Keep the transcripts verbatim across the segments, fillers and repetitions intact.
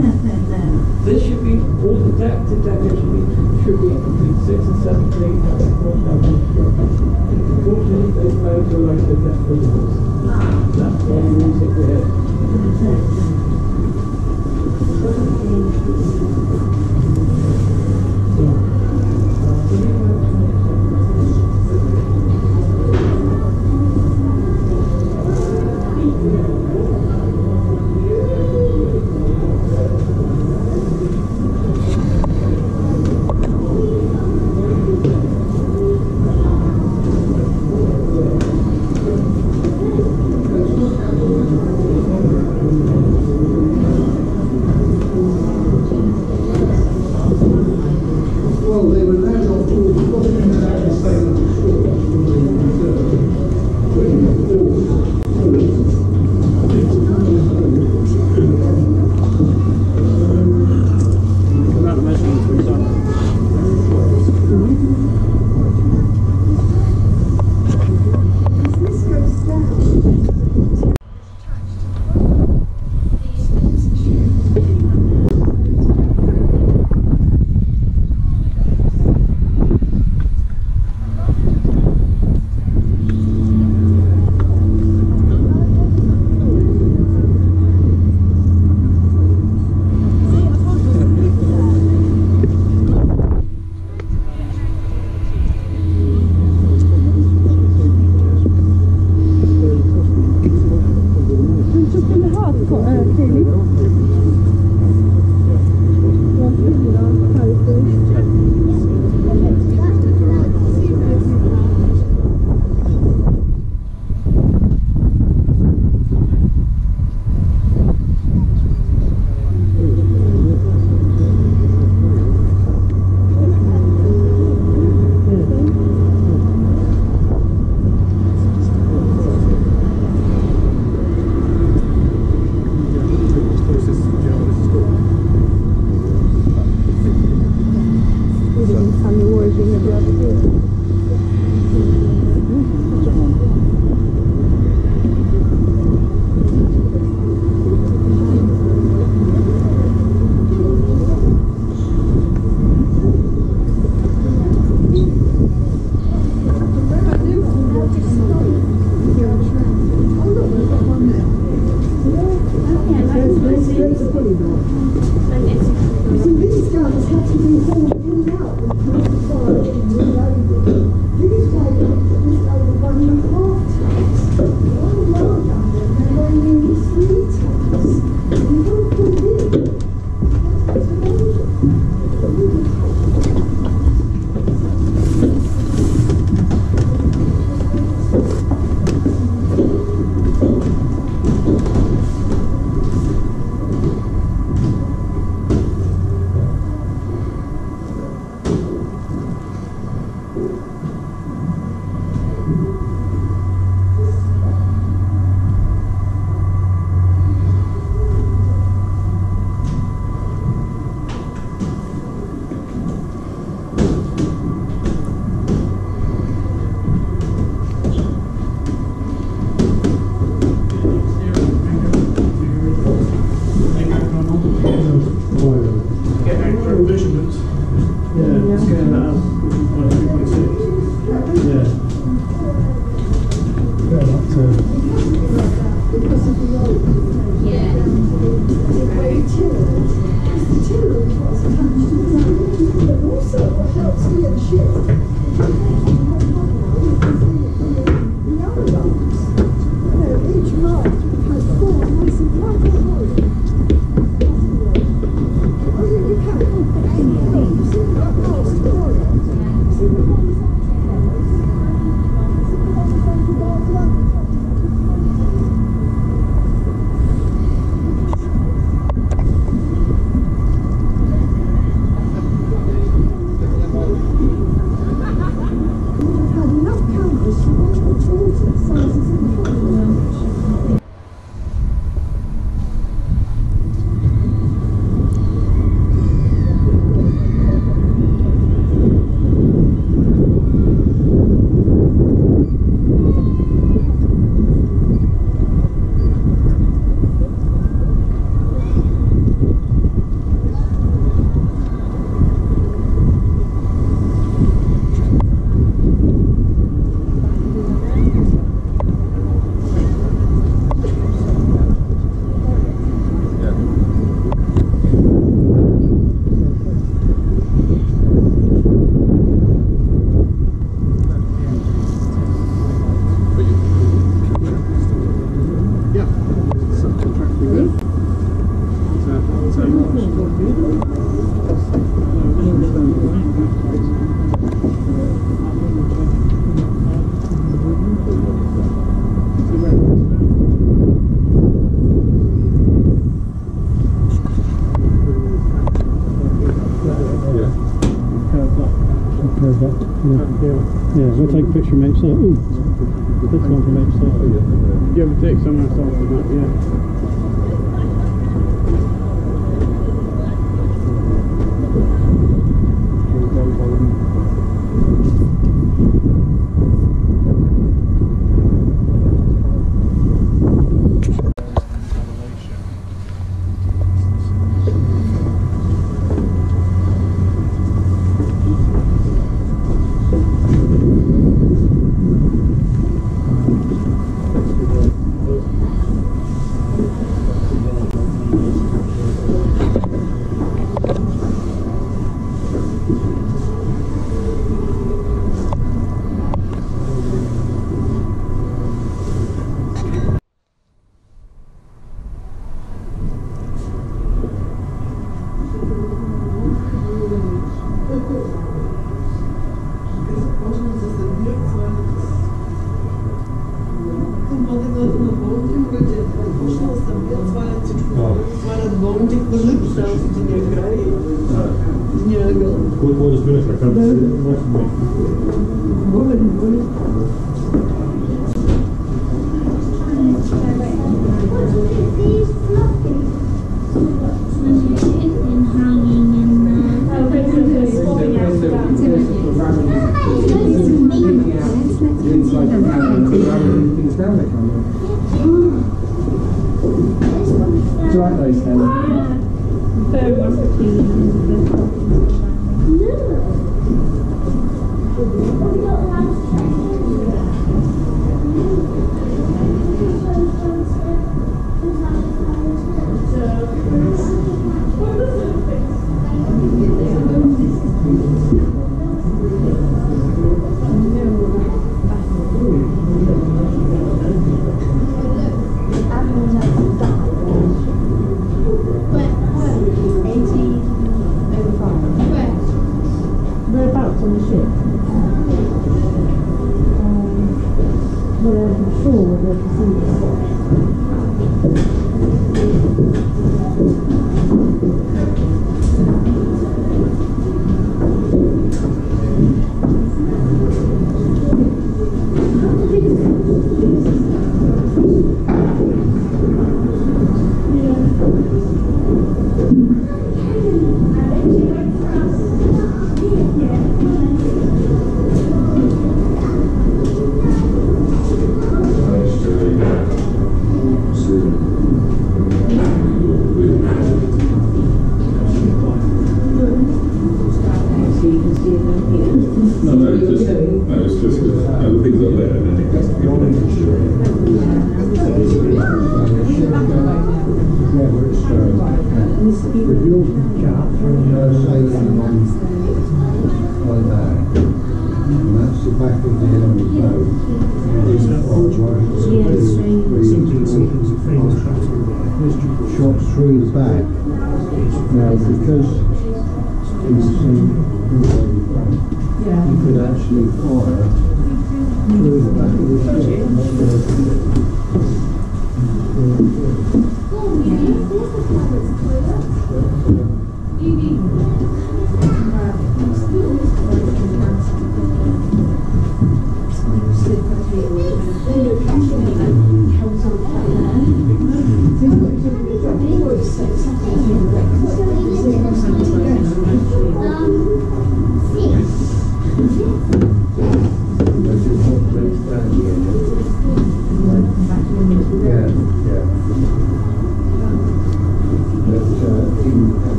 This should be, all the deck to deck should be, should be between six and seven feet. Unfortunately, they failed to like the deck windows. That's why we use it here. of that. Yeah, yeah. We'll take a picture from outside. Ooh, this one from outside. You ever take some outside from that? Yeah.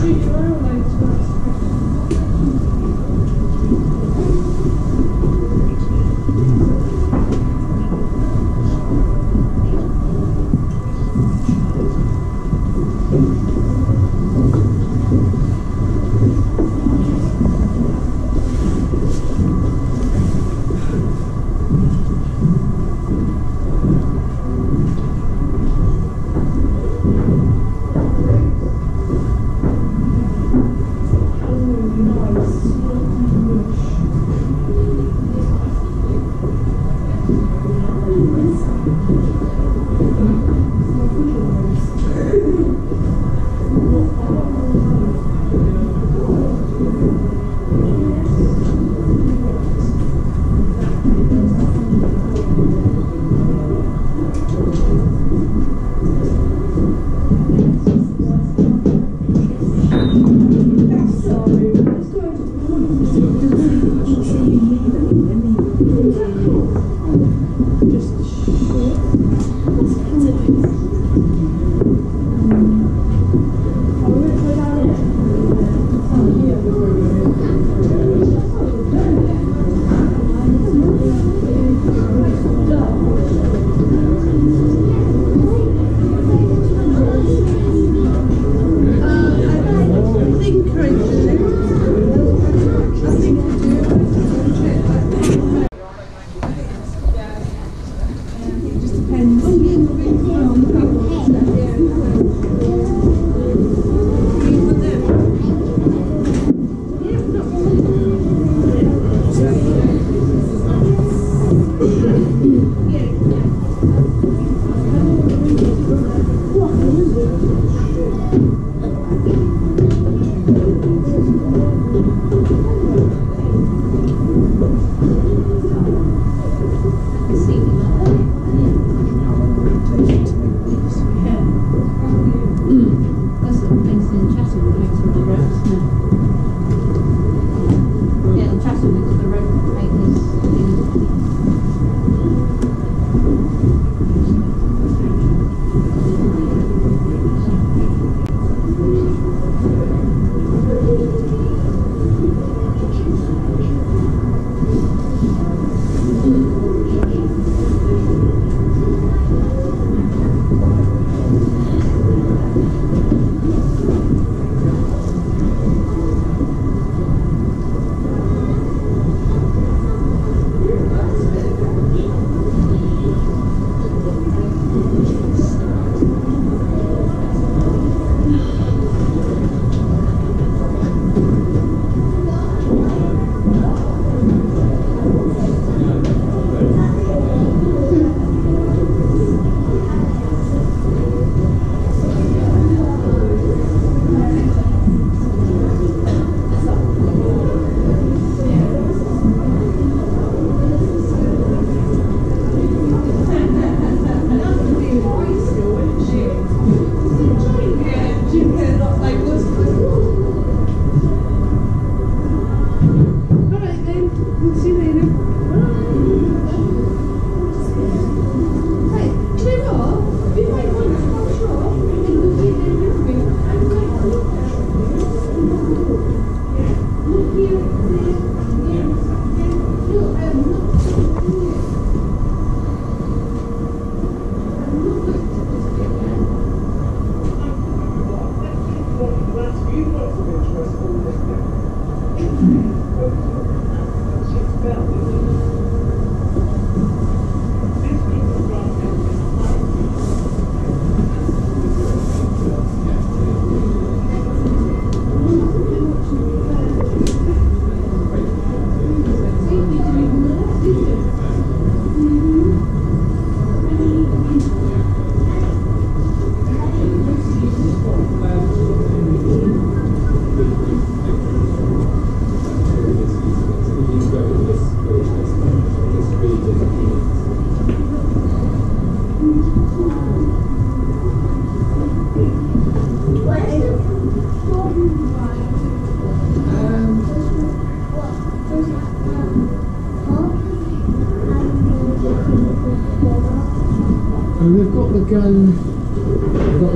gun, I've got the gun at the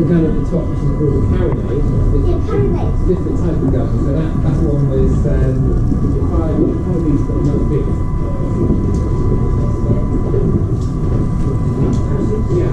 top, which is called a carronade. Yeah, carronade. Different type of gun. So that, that one was um, five, five these but not big. Yeah.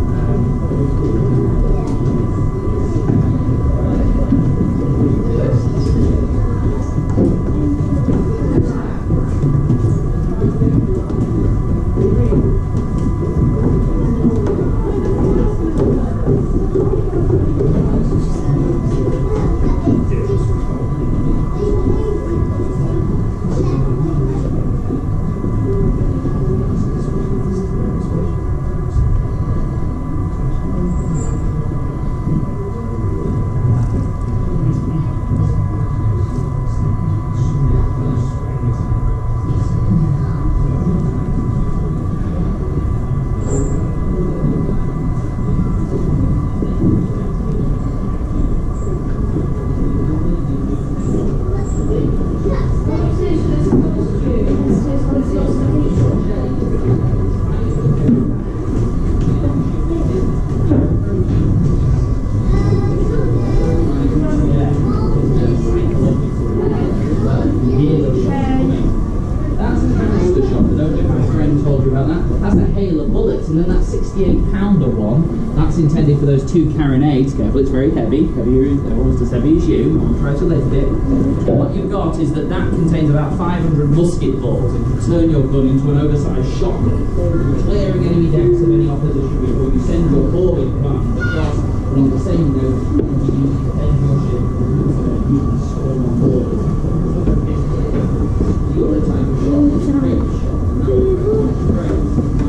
Intended for those two carronades. Careful, it's very heavy. Heavier, almost as heavy as you. I'll try to lift it. What you've got is that that contains about five hundred musket balls and can turn your gun into an oversized shotgun, clearing enemy decks of any opposition before you send your boarding command across. And on the same note, you can use to defend your ship and you can storm on board. The other type of shot is a range shot. And that is great.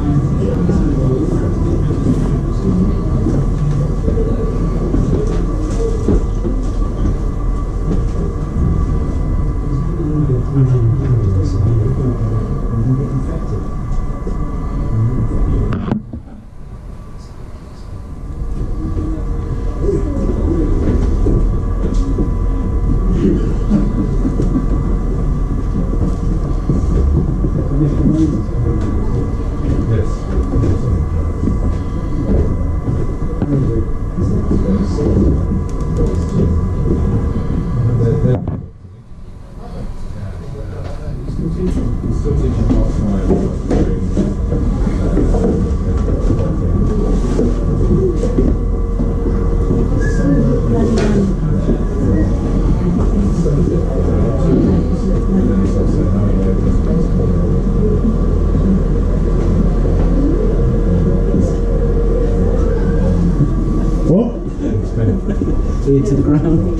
To the ground.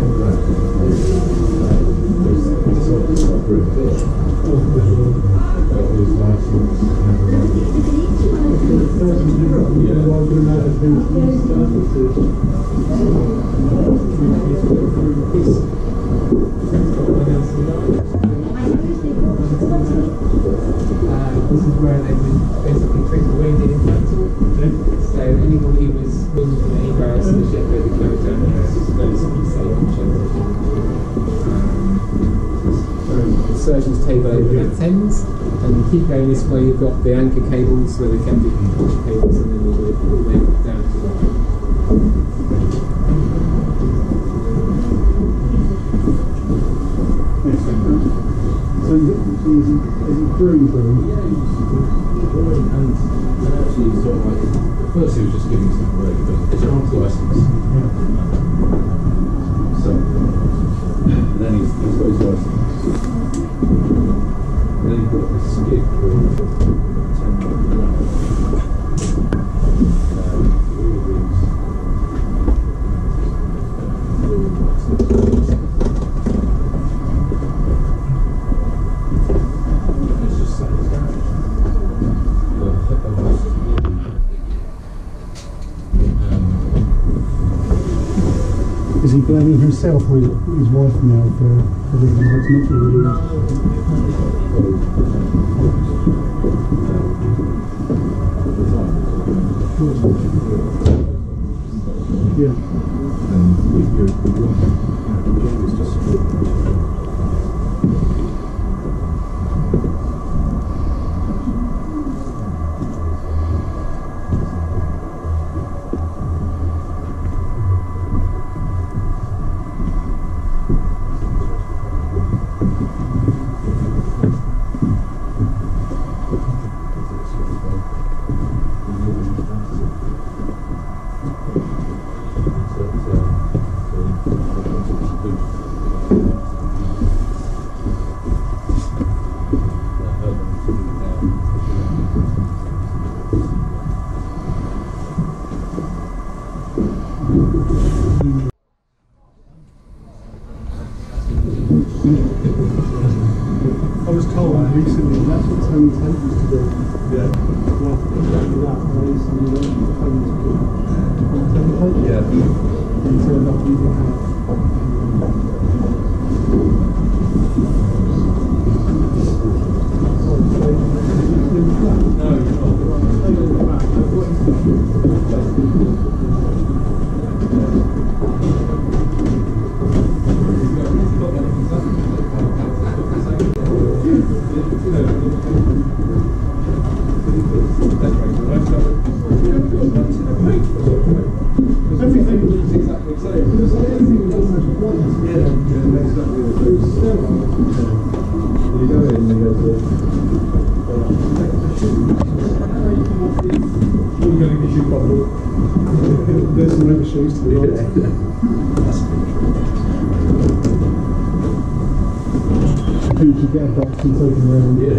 This is where they would basically take away the infantry. So anybody who was moving from anywhere else in the ship they would close down. It's relatively safe and sheltered. The surgeon's table over the Thames, and you keep going this way. You've got the anchor cables where they kept the anchor cables, and then all the way, all the way down to the. So is it, is it, is it brewing brewing? Yeah, he was brewing and, and actually sort of like, at first he was just giving some away, but it's an arms license. Yeah. So, and then he's, he's got his license. And then he got this skid called ten Is he blaming himself or his, his wife now for everything that's not really? Yeah. And we go, we go, it's just There's some rubber shoes to the right. You should get a box and take them around. Yeah.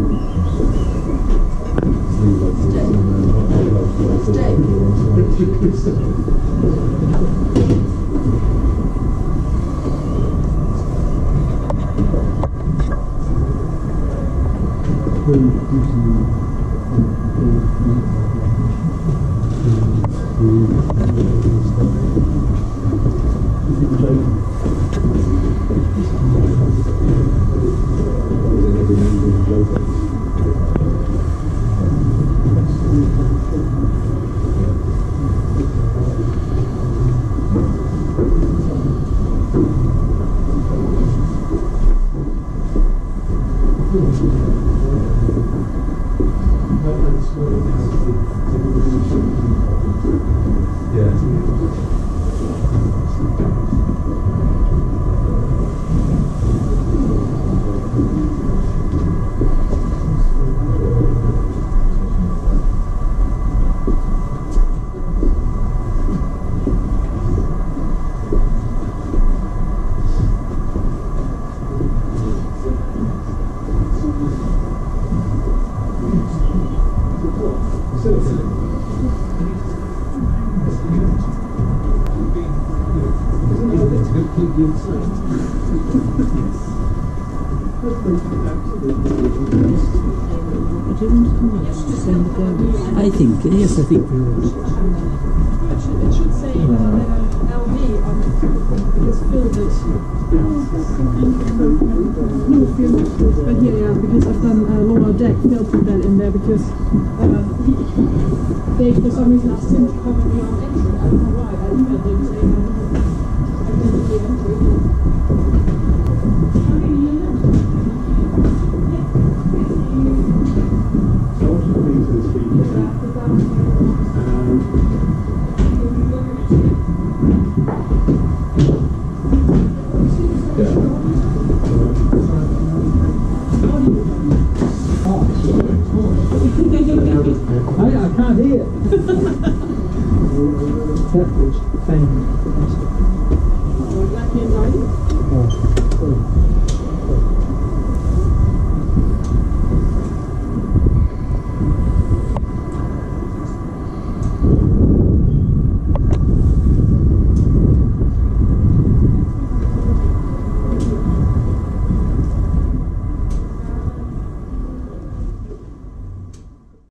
I think, yes, I think we would. It should say uh, L V on it, because filled it. No, filled, but here, yeah, because I've done uh, lower deck, they'll put that in there because uh, they, for some reason, asked him to cover me on entry. I don't know why. I emailed them saying